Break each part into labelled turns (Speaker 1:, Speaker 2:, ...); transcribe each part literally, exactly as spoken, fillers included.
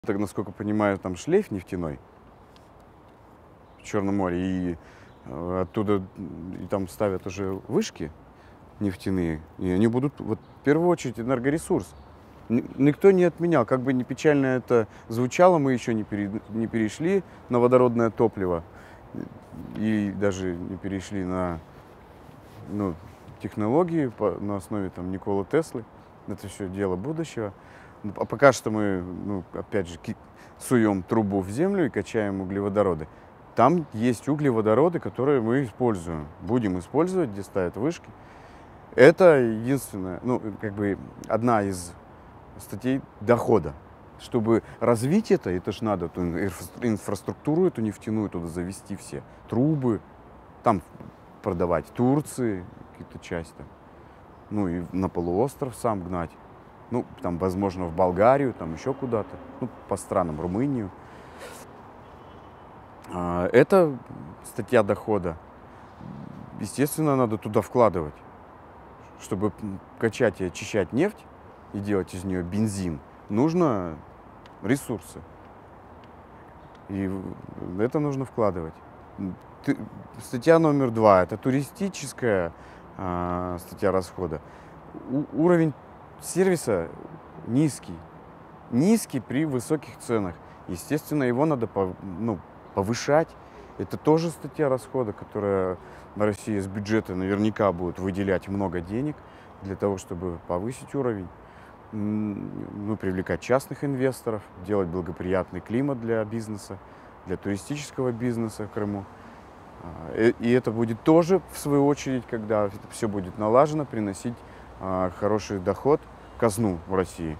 Speaker 1: Так, насколько понимаю, там шлейф нефтяной в Черном море, и э, оттуда и там ставят уже вышки нефтяные, и они будут, вот, в первую очередь, энергоресурс. Н- Никто не отменял, как бы не печально это звучало, мы еще не, пере- не перешли на водородное топливо и даже не перешли на, ну, технологии по- на основе там Николы Теслы. Это все дело будущего. Ну, А пока что мы, ну, опять же, ки- суем трубу в землю и качаем углеводороды. Там есть углеводороды, которые мы используем, будем использовать, где ставят вышки. Это единственное, ну, как бы одна из статей дохода. Чтобы развить это, это ж надо ту инфра- инфраструктуру эту нефтяную туда завести все. Трубы, там продавать Турции какие-то части, там. Ну и на полуостров сам гнать. Ну, там, возможно, в Болгарию, там еще куда-то. Ну, по странам, Румынию. А, Это статья дохода. Естественно, надо туда вкладывать. Чтобы м, качать и очищать нефть и делать из нее бензин, нужно ресурсы. И в это нужно вкладывать. М, ты- Статья номер два– это туристическая а, статья расхода. У- уровень сервиса низкий. Низкий при высоких ценах. Естественно, его надо пов- ну, повышать. Это тоже статья расхода, которая Россия из бюджета наверняка будет выделять много денег для того, чтобы повысить уровень, м, ну, привлекать частных инвесторов, делать благоприятный климат для бизнеса, для туристического бизнеса в Крыму. А, И и это будет тоже, в свою очередь, когда это все будет налажено, приносить а, хороший доход в казну в России.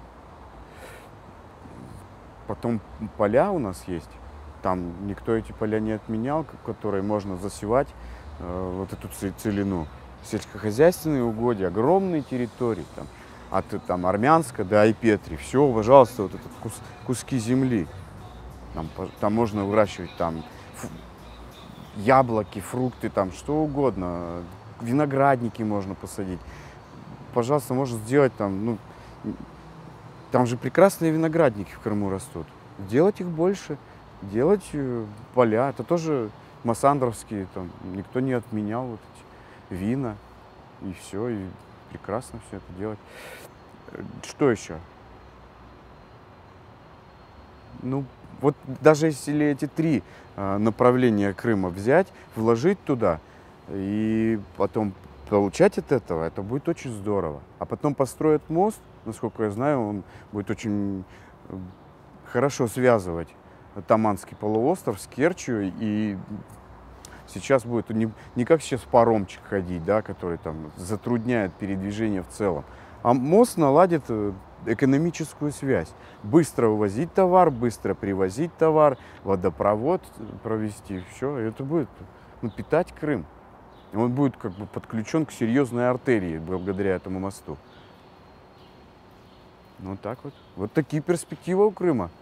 Speaker 1: Потом поля у нас есть. Там никто эти поля не отменял, к- которые можно засевать э, вот эту це- целину. Сельскохозяйственные угодья, огромные территории, там, от э, там, Армянска до Айпетри. Все, пожалуйста, вот этот кус- куски земли. Там, пож- там можно выращивать там ф- яблоки, фрукты, там что угодно. Виноградники можно посадить. Пожалуйста, можно сделать там, ну, м, там же прекрасные виноградники в Крыму растут. Делать их больше, делать э, поля. Это тоже массандровские, там никто не отменял вот эти вина. И все, и прекрасно все это делать. Э, Что еще? Ну, вот даже если эти три а, направления Крыма взять, вложить туда и потом получать от этого, это будет очень здорово. А потом построят мост, насколько я знаю, он будет очень э, хорошо связывать Таманский полуостров с Керчью, и сейчас будет не, не как сейчас паромчик ходить, да, который там затрудняет передвижение в целом, а мост наладит э, экономическую связь. Быстро увозить товар, быстро привозить товар, водопровод провести, все, это будет, ну, питать Крым. Он будет как бы подключен к серьезной артерии благодаря этому мосту. Ну так вот. Вот такие перспективы у Крыма.